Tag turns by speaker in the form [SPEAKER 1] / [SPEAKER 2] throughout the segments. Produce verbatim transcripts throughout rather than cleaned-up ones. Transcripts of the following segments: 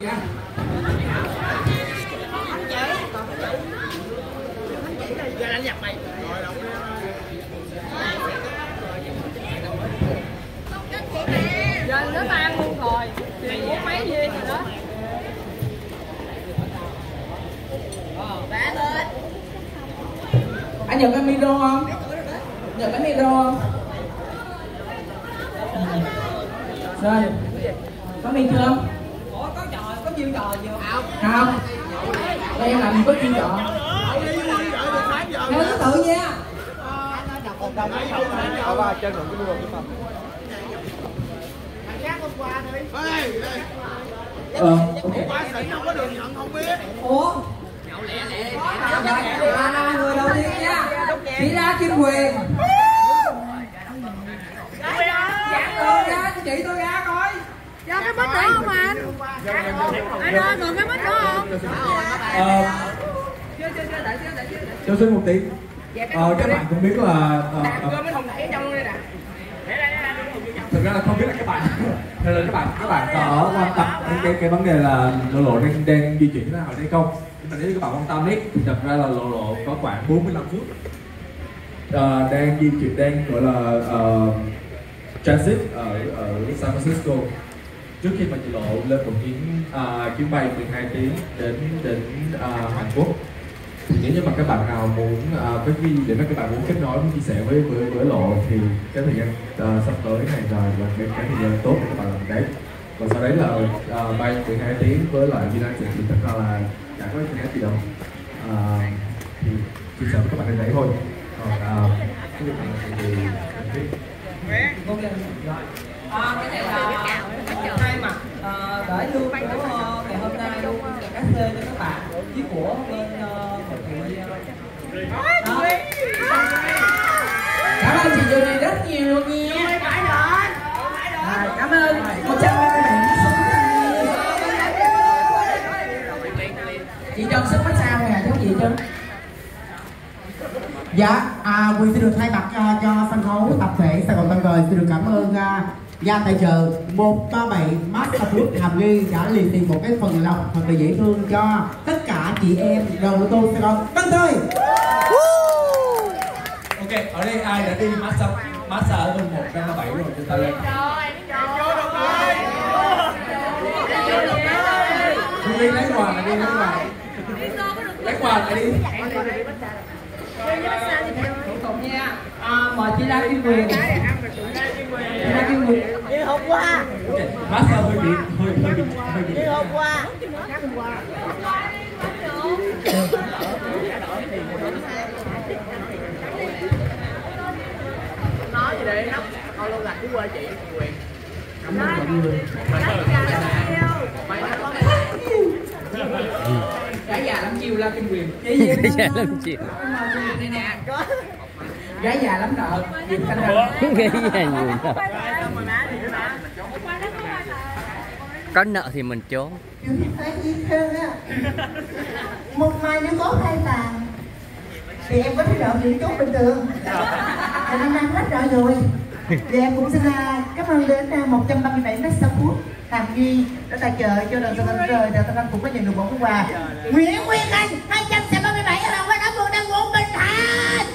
[SPEAKER 1] Giờ nó tan luôn rồi, thì muốn mấy viên rồi đó.
[SPEAKER 2] Anh nhận cái micro không? Nhận cái micro không? Rồi, có mi chưa?
[SPEAKER 1] Ủa có trò, có nhiêu trò nhiều không?
[SPEAKER 2] Không. Đây em làm gì có chiêu trò. Theo thứ tự nha.
[SPEAKER 3] Ở ba chân rồi cái luôn chứ không.
[SPEAKER 2] Ờ,
[SPEAKER 1] Ủa? Là người đầu tiên nha. Chị ra Kim Quyền. Dạ tôi ra, chị tôi ra coi.
[SPEAKER 4] Cho cái bít nữa không anh? Anh ơi, còn cái bít nữa không?
[SPEAKER 2] Ờ, cho xin một tí. Ờ, các bạn cũng biết là thực ra là không biết là các bạn nên là các bạn các bạn có quan tâm đến cái cái vấn đề là Lộ Lộ đang đang di chuyển thế nào hay không. Nhưng mà nếu các bạn quan tâm ấy thì thật ra là Lộ Lộ có khoảng bốn mươi lăm phút uh, đang di chuyển, đang gọi là uh, transit ở ở San Francisco trước khi mà chị Lộ lên một chuyến uh, chuyến bay mười hai tiếng đến đến uh, Hàn Quốc. Thì nếu như mà các bạn nào muốn uh, cái gì để mà các bạn muốn kết nối, muốn chia sẻ với với với Lộ thì cái thời gian uh, sắp tới này là là cái, cái thời gian tốt để các bạn làm đấy. Và sau đấy là uh, bay mười hai tiếng với lại United thì thật ra là chẳng có cái gì đâu. Uh, thì chia sẻ với các bạn đến đấy thôi. Còn uh, cái việc này thì
[SPEAKER 1] Ok. À, cái này là thay mặt uh, để lưu của ngày hôm nay luôn là các xe cho các bạn với của bên một thị cảm ơn chị Dù này rất nhiều luôn nha. À, cảm ơn một trăm ba mươi bạn chị cho sức massage này giống chị chứ.
[SPEAKER 5] Dạ, à, Quyền xin được thay mặt uh, cho sân khấu tập thể Sài Gòn Tân Vời xin được cảm ơn uh, gia tài trợ một ba bảy Master Food Hàm Nghi đã lì xì một cái phần lòng thật là dễ thương cho tất cả chị em đầu ô tô Sài Gòn Tân Vời.
[SPEAKER 2] ok, ở đây ai đã đi massage massage ở bên một ba bảy rồi chúng ta lên. Đi lấy quà là đi lấy quà. Lấy quà là đi.
[SPEAKER 1] Thủ tục nha. À, mời chị Lan Kim Quyền. Chị Lan Kim Quyền.
[SPEAKER 4] Như hôm qua.
[SPEAKER 2] Massage hơi bị hơi hơi bị hơi bị.
[SPEAKER 4] Như hôm qua.
[SPEAKER 3] Nói gì để nóc con luôn là cứ qua chị Quyền.
[SPEAKER 2] Cảm ơn mọi người.
[SPEAKER 1] Gái già lắm chiều Lan Kim Quyền.
[SPEAKER 6] Gái già lắm chiều.
[SPEAKER 1] Gái già lắm nợ.
[SPEAKER 6] Gái già nhiều nợ. Có nợ thì mình trốn.
[SPEAKER 5] Thấy gì hơn á. Một mai nếu có hai vàng thì em có thấy nợ thì chốt bình thường. Thì năm năm hết rồi rồi. Thì em cũng xin cảm ơn đến một trăm ba mươi bảy Master Food Hàm Nghi đã tài trợ cho đoàn Tân Vân rồi. Đoàn Tân Vân cũng có nhận được một món quà. Nguyễn Nguyên Anh hai trăm ba mươi bảy đồng với đám buồn đang ngủ bình thản.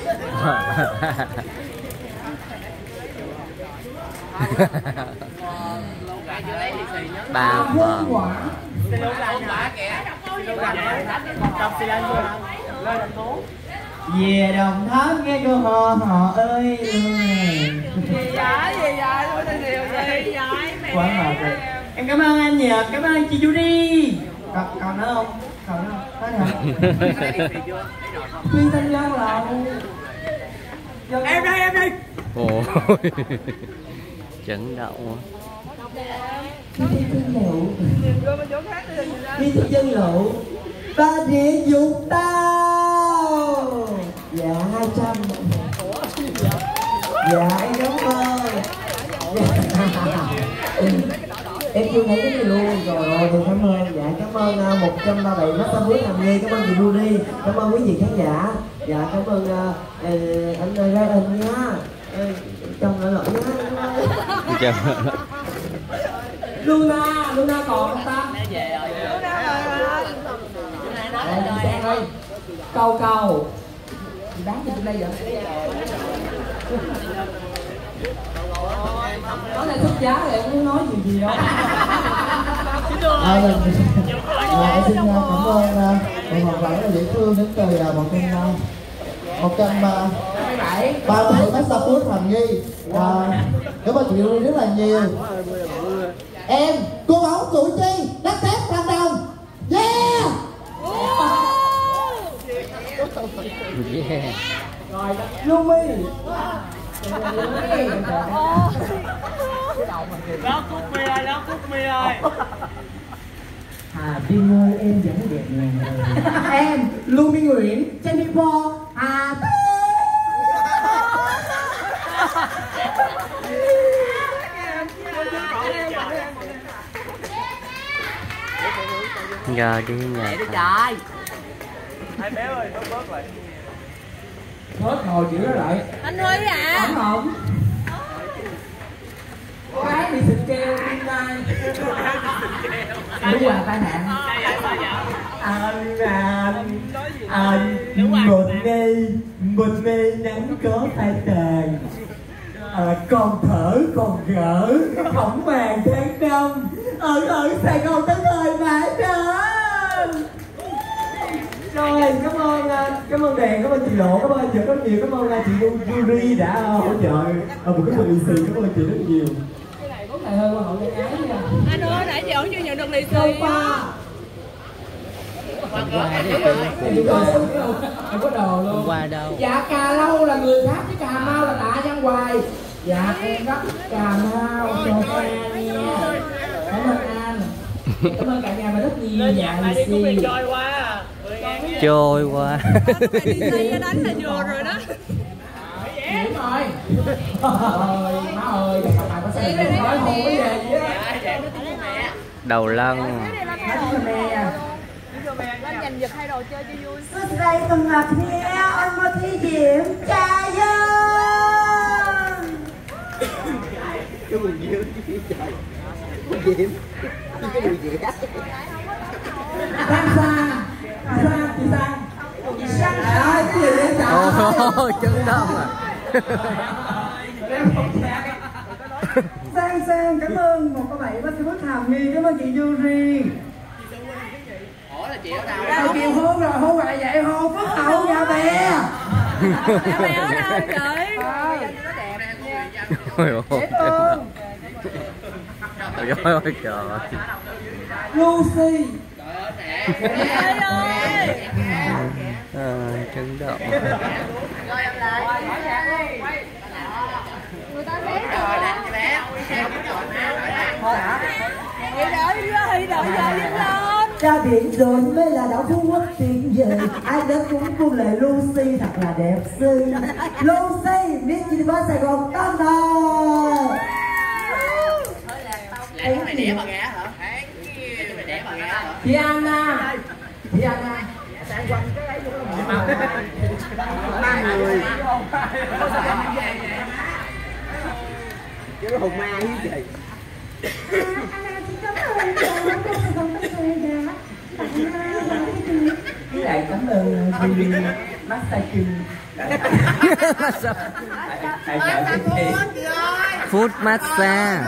[SPEAKER 6] Ba vợ.
[SPEAKER 5] Về Đồng Tháp nghe cô hò họ ơi.
[SPEAKER 1] Gì vậy? Gì vậy? Ủa tên điều gì vậy?
[SPEAKER 5] Quá mệt rồi. Em cảm ơn anh Nhật, cảm ơn chị Judy. Còn, còn nữa không? Còn nữa không? Hết rồi. Phi Thanh Long Lầu. Em đây, em đây.
[SPEAKER 6] Ôi. Chấn động quá.
[SPEAKER 5] Phi Thanh Lộ. Phi Thanh Lộ. Ba địa dục tao. Dạ hai trăm. Dạ em cảm ơn. Em chưa thấy cái này luôn. Rồi ơi tôi cảm ơn. Dạ cảm ơn một trăm ba mươi bảy Master Food Hàm Nghi. Cảm ơn chị Rudy. Cảm ơn quý vị khán giả. Dạ cảm ơn uh, anh Ryan nhá. Chồng lại lỗi nhá.
[SPEAKER 6] Chào.
[SPEAKER 1] Luna, Luna còn không ta?
[SPEAKER 3] Về rồi.
[SPEAKER 1] Sang ơi. Câu câu. Chị bán cho chị đây vậy? Có này xuất giá thì em muốn nói gì gì không?
[SPEAKER 5] À, mình, à, em xin cảm ơn một học lễ là dễ thương đến từ một trăm một trăm ba mươi massage food Thành Nghi. À, cảm ơn chị Lưu rất là nhiều. Em cô báu Củ Chi đất thép Thanh Đồng. Yeah.
[SPEAKER 6] Yeah.
[SPEAKER 1] Rồi Lumi.
[SPEAKER 3] Đó Cúc Mi ơi, đó Cúc Mi ơi.
[SPEAKER 1] Hà Viên ơi em vẫn đẹp người. Em Lumi Nguyễn Jennifer Hà
[SPEAKER 6] Giờ đi nhà
[SPEAKER 3] Trời. Hai bé ơi, bớt bớt lại.
[SPEAKER 1] Bớt ngồi chịu đó lại.
[SPEAKER 4] Anh Huy à.
[SPEAKER 1] Không không. Cô gái bị xịt keo tim tai. Đúng là tai nạn. Anh là anh một ngày một ngày nắng có hai tàn. À, còn thở còn gỡ không màng tháng năm ở ở Sài Gòn tới thời mãi đơn. Rồi cảm ơn cảm ơn Đèn, cảm ơn chị Lộ, cảm ơn anh Dũng rất nhiều, cảm ơn chị Yuri đã hỗ trợ một cái phần lì xì, cảm ơn chị rất nhiều. Cái này có này hơi quan hệ gái nha.
[SPEAKER 4] Anh ơi nãy giờ chưa nhận được lì xì.
[SPEAKER 1] Không có đồ luôn.
[SPEAKER 6] qua đâu.
[SPEAKER 1] Dạ Cà Lâu là người khác chứ Cà Mau là Tạ Văn Hoài. Dạ em rất Cà Mau cho An nha. Cảm ơn An. Cảm ơn cả nhà mình rất nhiều. Dạ lì xì.
[SPEAKER 3] Trôi qua.
[SPEAKER 6] Trôi qua.
[SPEAKER 4] Lì xì đánh là vừa rồi đó.
[SPEAKER 1] Đúng rồi. Ơi, má ơi, bà có xem được nói không có về gì á.
[SPEAKER 6] Đầu lân.
[SPEAKER 4] Lên giành giật hai đồ chơi cho vui.
[SPEAKER 5] Xuất đây từng ngạc nhiên ôn một thi điểm trà dân.
[SPEAKER 3] Cái mùi dữ trời. Mùi diễm. Cái mùi diễm.
[SPEAKER 1] Sang Sang. Sang chị Sang. Sang Sang. Cái gì vậy trời?
[SPEAKER 6] Ôi chân đông à.
[SPEAKER 5] Sang Sang cảm ơn một cái bảy bác sĩ Phước Hàm Nghi, cảm ơn chị Yuri.
[SPEAKER 3] Ủa là chị ở đâu?
[SPEAKER 5] Tao kêu hôn rồi, hôn lại vậy hôn Phước Hậu nhà bè.
[SPEAKER 4] Nhà bè ở đâu chị?
[SPEAKER 6] Ôi ôi. Trời ơi trời.
[SPEAKER 1] Lucy.
[SPEAKER 4] Ê ơi.
[SPEAKER 6] À, chân động.
[SPEAKER 4] Người ta thấy rồi. Thì đợi thì đợi giờ đi lên.
[SPEAKER 5] Ra biển rồi mới là đảo Phú Quốc tiền về. Ai đến cũng cung lệ Lucy thật là đẹp xinh. Lucy biết gì với Sài Gòn con rồi.
[SPEAKER 3] Lại mày đẻ bà gà hả? Mày đẻ bà gà hả?
[SPEAKER 1] Chị Anna. Chị Anna.
[SPEAKER 3] Ba người. Cái hồn ma như vậy.
[SPEAKER 1] Với lại cảm ơn Billy Massage King.
[SPEAKER 6] Food massage.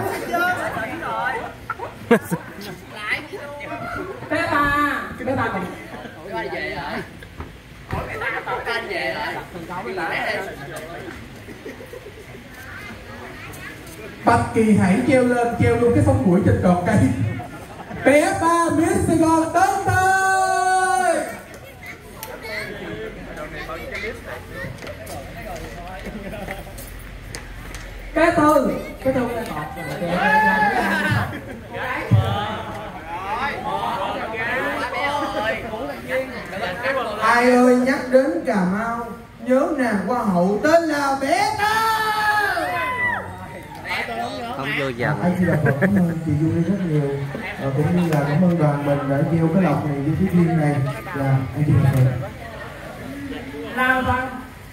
[SPEAKER 1] Bé ba. Bé ba còn
[SPEAKER 3] Coi về rồi. Coi về rồi.
[SPEAKER 2] Bạch Kỳ hãy treo lên, treo luôn cái sống mũi trên cột cây. Bé ba Miss Sài Gòn đến đây.
[SPEAKER 1] cái tư, cái tư cái cọt.
[SPEAKER 5] Ai ơi nhắc đến Cà Mau nhớ nàng hoa hậu tên là bé Tơ.
[SPEAKER 6] Không vô dần.
[SPEAKER 5] Anh xin cảm ơn chị Yuri rất nhiều, à, cũng như là cảm ơn đoàn mình đã gieo cái lọc này với cái duyên này. Là anh xin cảm ơn.
[SPEAKER 1] Nào Văn.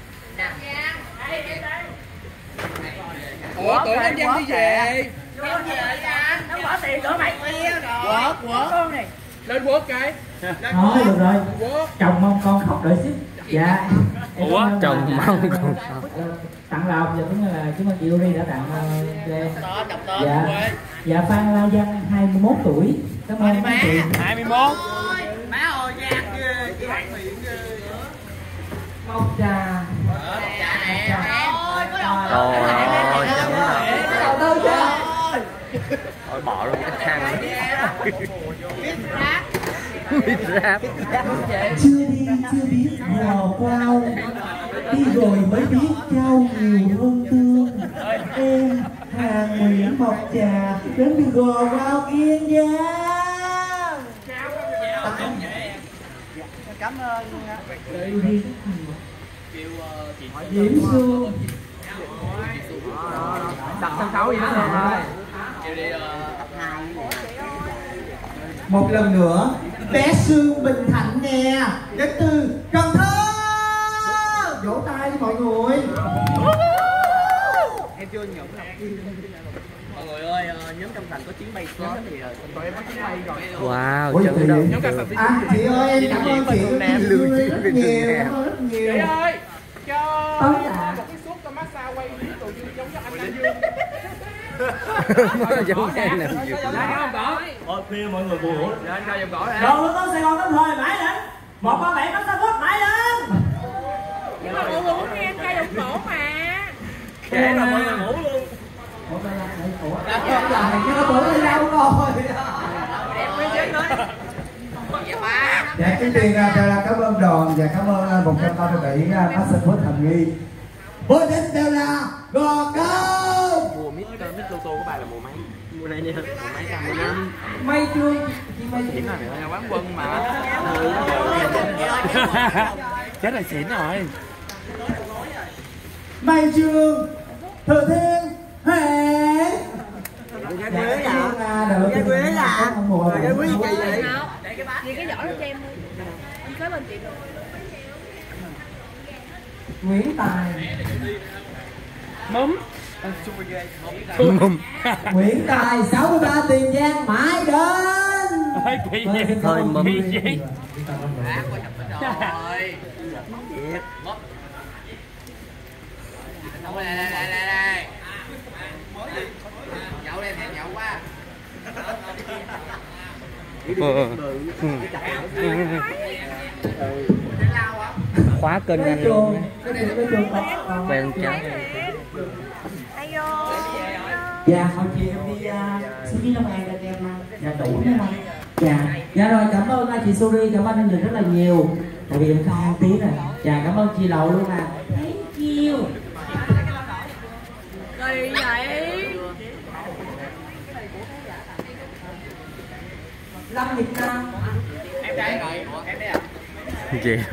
[SPEAKER 3] Ủa tưởng anh Văn đi về. Nó bỏ tiền của mày kia rồi. Quật quật.
[SPEAKER 7] Lên Quốc cái.
[SPEAKER 1] Thôi được rồi. Chồng mong con khóc đợi xíu. Dạ.
[SPEAKER 6] Ủa chồng mong con khóc.
[SPEAKER 1] Tặng lộc và cũng là chúng ơn chị Uri đã tặng cho em. Dạ. Dạ Phan La Văn hai mươi mốt tuổi. Cảm ơn các chị.
[SPEAKER 7] hai mươi mốt.
[SPEAKER 3] Má ơi nhạc ghê, chị bạn miệng ghê.
[SPEAKER 1] Mộc trà.
[SPEAKER 3] Dạ nè. Ôi có
[SPEAKER 6] Trời ơi,
[SPEAKER 1] Đầu tư chưa?
[SPEAKER 6] thôi bỏ luôn cái khăn. Biết rap.
[SPEAKER 5] Chưa đi chưa biết hò quao, đi rồi mới biết trao nhiều hơn tương. Em Hàng Nguyễn Mộc Trà đến từ Gò Quao Kiên Giang.
[SPEAKER 3] Cảm ơn.
[SPEAKER 1] Diễm Xu.
[SPEAKER 7] Đặt sân khấu gì đó rồi.
[SPEAKER 5] Một lần nữa, bé Sương Bình Thạnh nè, đến từ Cần Thơ. Vỗ tay đi mọi người.
[SPEAKER 3] Em chưa nhận mọi người ơi, nhóm Trong Thành có chuyến bay sớm thì tụi em có chuyến bay rồi.
[SPEAKER 6] Wow, chấn động.
[SPEAKER 5] À, chị ơi, em cảm ơn chị Lương rất nhiều, cảm ơn rất nhiều.
[SPEAKER 7] Chị ơi, cho
[SPEAKER 5] Tóm
[SPEAKER 7] một
[SPEAKER 5] lại.
[SPEAKER 7] cái suất cho massage quay clip tụi giống như anh Nam Dương.
[SPEAKER 6] Giống như anh Nam Dương.
[SPEAKER 7] Không có.
[SPEAKER 3] Ôi, khuya mọi người buồn.
[SPEAKER 7] Dạ, anh ra dòng cỏ nè.
[SPEAKER 1] Rồi con Sài Gòn Tân Thời mãi lên. Một ba bảy massage phút mãi lên.
[SPEAKER 4] Nhưng mà ngủ ngủ nghe anh ca giọng cổ mà.
[SPEAKER 7] Kệ là mọi người ngủ luôn.
[SPEAKER 1] Ủa đây là này ủa. Là này chứ nó tưởng đi đâu rồi.
[SPEAKER 5] Dạ, trước tiên ra là cảm ơn đoàn và cảm ơn một trăm ba mươi bảy massage phút Thành Nghi. Bố đến đều là Gò Câu.
[SPEAKER 3] Mùa mít mít tô tô của bà là mùa mấy? Mùa này nè, mùa mấy trăm mùa năm.
[SPEAKER 1] May Trương. Chị May
[SPEAKER 3] Xỉn rồi, là quán quân mà.
[SPEAKER 7] Chết là xỉn rồi.
[SPEAKER 5] Mai Trương, Thừa Thiên, Huệ.
[SPEAKER 3] Gái quế à?
[SPEAKER 5] Gái
[SPEAKER 3] quế à? Gái quế gì kỳ vậy?
[SPEAKER 4] Chị cái giỏ cho em đi. Em tới bên chị rồi.
[SPEAKER 1] Nguyễn Tài.
[SPEAKER 7] Mắm.
[SPEAKER 6] Mum.
[SPEAKER 1] Nguyễn Tài sáu mươi ba Tiền Giang mãi đến.
[SPEAKER 7] Hơi kỳ vậy.
[SPEAKER 6] Hơi mum.
[SPEAKER 7] Kỳ vậy.
[SPEAKER 3] Rồi. Việt. Đây đây đây đây đây. Nhậu đây thèm nhậu quá.
[SPEAKER 6] Khóa kênh anh luôn. Quen cháu.
[SPEAKER 1] Dạ hồi chiều em đi sushi Long An cho em dạ đủ đúng không? Dạ dạ rồi cảm ơn chị Suri, cảm ơn anh Linh rất là nhiều. Tại vì em không ăn tiếng rồi. Dạ cảm ơn chị Lậu luôn à. Thank you.
[SPEAKER 4] Rồi vậy.
[SPEAKER 1] Lâm Việt Nam.
[SPEAKER 3] Em đây rồi, em đây à?
[SPEAKER 6] Gì rồi?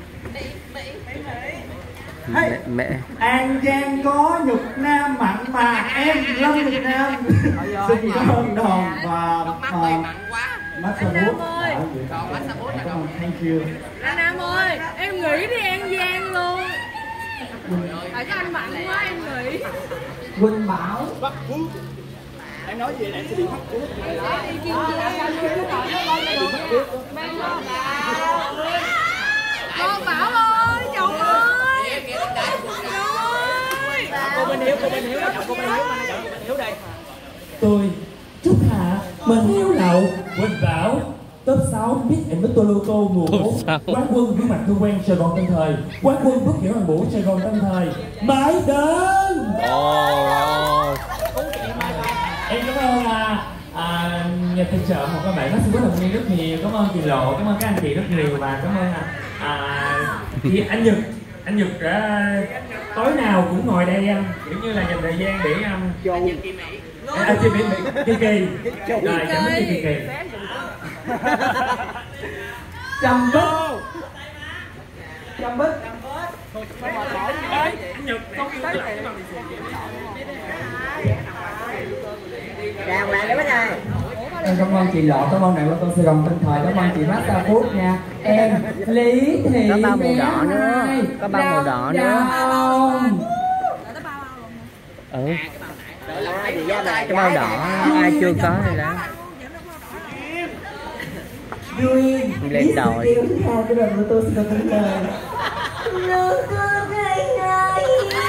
[SPEAKER 6] Mẹ, mẹ.
[SPEAKER 5] An Giang có nhục nam mặn mà em Lâm Việt Nam. Xin cảm ơn đoàn và massage phút. Cảm ơn, thank you.
[SPEAKER 4] Anh Nam ơi, em nghĩ đi An Giang luôn. Tại có anh Mạnh quá em nghĩ.
[SPEAKER 1] Quỳnh Bảo.
[SPEAKER 3] Em nói gì nè, em sẽ đi bắt cướp.
[SPEAKER 4] Con Bảo ơi, chồng ơi.
[SPEAKER 3] Cô bên Hiếu, cô bên Hiếu, cô bên Hiếu, cô bên Hiếu đây.
[SPEAKER 1] Tôi Trúc Hạ Mình Hiếu Lậu Quỳnh Bảo top sáu biết em với Toloto mùa bốn quán quân với mặt cơ quan Sài Gòn Tân Thời, quán quân bước hiểu hàng vũ Sài Gòn Tân Thời mãi đến.
[SPEAKER 6] Oh.
[SPEAKER 1] Em cảm ơn à, à, nhà tài trợ một các bạn massage phút Hồng Nguyên rất nhiều, cảm ơn chị Lộ, cảm ơn các anh chị rất nhiều và cảm ơn à, à, chị anh Nhật anh Nhật đã tối nào cũng ngồi đây ăn kiểu như là dành thời gian để ăn um, à, chị Mỹ Mỹ Kỳ Kỳ rồi cảm ơn chị Kỳ Kỳ. Trầm Bích Trầm Bích
[SPEAKER 3] Đàng hoàng đấy bác ơi.
[SPEAKER 1] Em cảm ơn chị Lộ, cảm ơn đại quan Sài Gòn Tân Thời, cảm ơn chị massage phút nha. Em Lý Thị
[SPEAKER 6] Có bao màu đỏ nữa, có bao màu đỏ nữa. Ừ. Cái bao đỏ ai chưa có này đó.
[SPEAKER 5] Duyên
[SPEAKER 6] Lên đòi.
[SPEAKER 5] tiếp theo cái đoạn của tôi sẽ có lời nụ cười ngày ngày.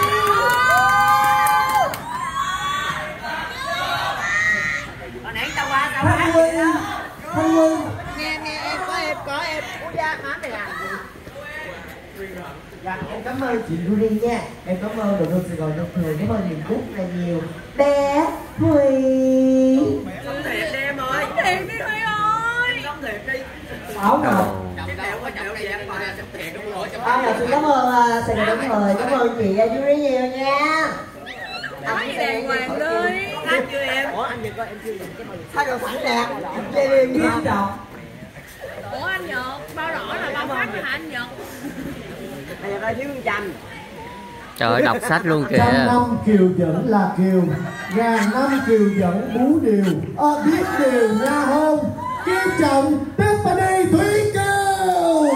[SPEAKER 5] Thanh Nguyên, Thanh Nguyên.
[SPEAKER 3] Nghe nghe em có em có em Ủa da má mày làm gì?
[SPEAKER 5] Dạ, em cảm ơn chị Julie nha. Em cảm ơn đội đô Sài Gòn Đông Thường. Cảm ơn niềm phúc là nhiều. Bé Huy.
[SPEAKER 3] Sống thiệt đi em ơi.
[SPEAKER 4] Thiệt đi Huy ơi.
[SPEAKER 3] Sống thiệt đi.
[SPEAKER 5] Áo nào.
[SPEAKER 3] Chồng đeo có chồng đẹp mà sống thiệt đúng rồi.
[SPEAKER 5] À, dạ, xin cảm ơn uh, Sài Gòn Đông Thời. Cảm ơn chị uh, Julie nhiều nha.
[SPEAKER 4] Nói gì đàng hoàng đi.
[SPEAKER 3] Hát chưa em? Ủa anh Nhật coi em chưa nhìn cái màu. Sao rồi phản đẹp. Chơi liền đi.
[SPEAKER 4] Ủa anh Nhật, bao đỏ là bao phát hả anh Nhật?
[SPEAKER 3] Bây giờ coi thiếu con chanh.
[SPEAKER 6] Trời ơi, đọc sách luôn kìa.
[SPEAKER 5] Trăm năm kiều dẫn là kiều, ngàn năm kiều dẫn bú điều. Ờ, biết điều nha hôn, kim chồng Tiffany Thúy Kiều.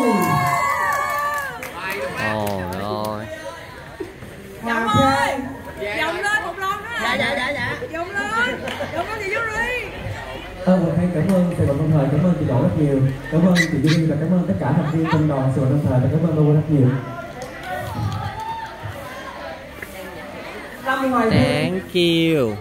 [SPEAKER 6] Ồ rồi.
[SPEAKER 4] Giọng ơi, giọng lên một lần nữa.
[SPEAKER 3] Dạ dạ dạ dạ.
[SPEAKER 4] Giọng lên, giọng lên chị Julie.
[SPEAKER 1] Ờ, Thanh cảm ơn Sài Gòn Đông Thời, cảm ơn chị Đỗ rất nhiều, cảm ơn chị Duy và cảm ơn tất cả thành viên trong đoàn Sài Gòn Đông Thời và cảm ơn Đỗ rất nhiều.
[SPEAKER 6] Thank you.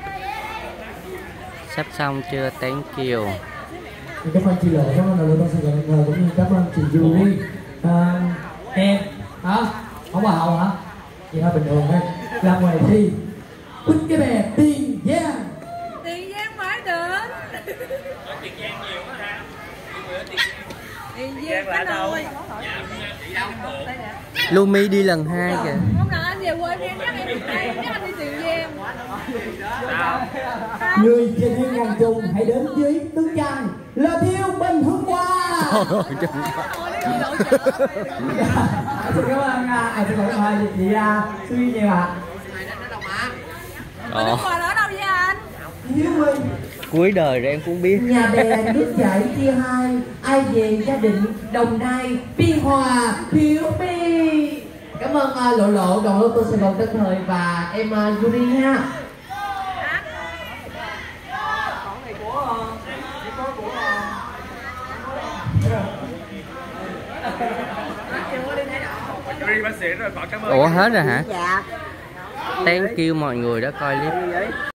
[SPEAKER 6] Sắp xong chưa? Thank you.
[SPEAKER 1] Cảm ơn chị Lệ, cảm ơn đội Đông Sài Gòn Đông Thời cũng như cảm ơn chị Duy. À, em hả? Không vào hậu hả? Chị hơi bình thường thôi. Làm ngoài thi Quýt cái bè Tiền Giang.
[SPEAKER 4] Tiền Giang phải đến. Tiền Giang phải đâu?
[SPEAKER 6] Lumi đi lần hai kìa.
[SPEAKER 4] Hôm nào anh về quê em nhắc em đây, nhắc anh đi Tiền Giang.
[SPEAKER 1] Người trên thiên ngàn trùng hãy đến với tướng chăn là Thiêu Bình Hương Hoa. Xin cảm ơn à, xin cảm ơn chị Suy nhiều ạ.
[SPEAKER 4] Mà nước ngoài ở đâu vậy anh?
[SPEAKER 5] Hiếu Huy.
[SPEAKER 6] Cuối đời rồi em cũng biết.
[SPEAKER 5] Nhà bè nước chảy chia hai, ai về gia đình Đồng Nai, Biên Hòa, Hiếu Bi. Cảm ơn uh, Lộ Lộ, đoàn ô tô Sài Gòn Tân Thời và em uh, Julie ha.
[SPEAKER 6] Ủa hết rồi hả?
[SPEAKER 3] Dạ.
[SPEAKER 6] Thank you mọi người đã coi clip.